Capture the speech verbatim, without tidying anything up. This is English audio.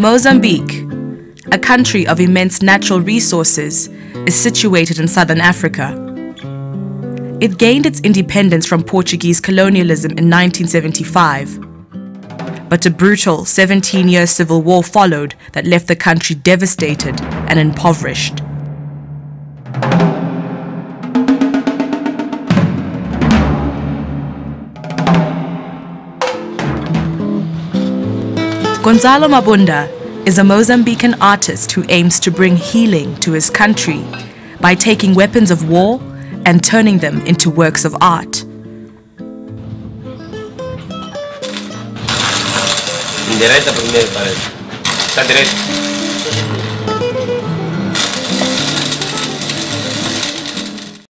Mozambique, a country of immense natural resources, is situated in southern Africa. It gained its independence from Portuguese colonialism in nineteen seventy-five. But a brutal seventeen-year civil war followed that left the country devastated and impoverished. Gonzalo is a Mozambican artist who aims to bring healing to his country by taking weapons of war and turning them into works of art. Direita primeiro, parece. Está direito.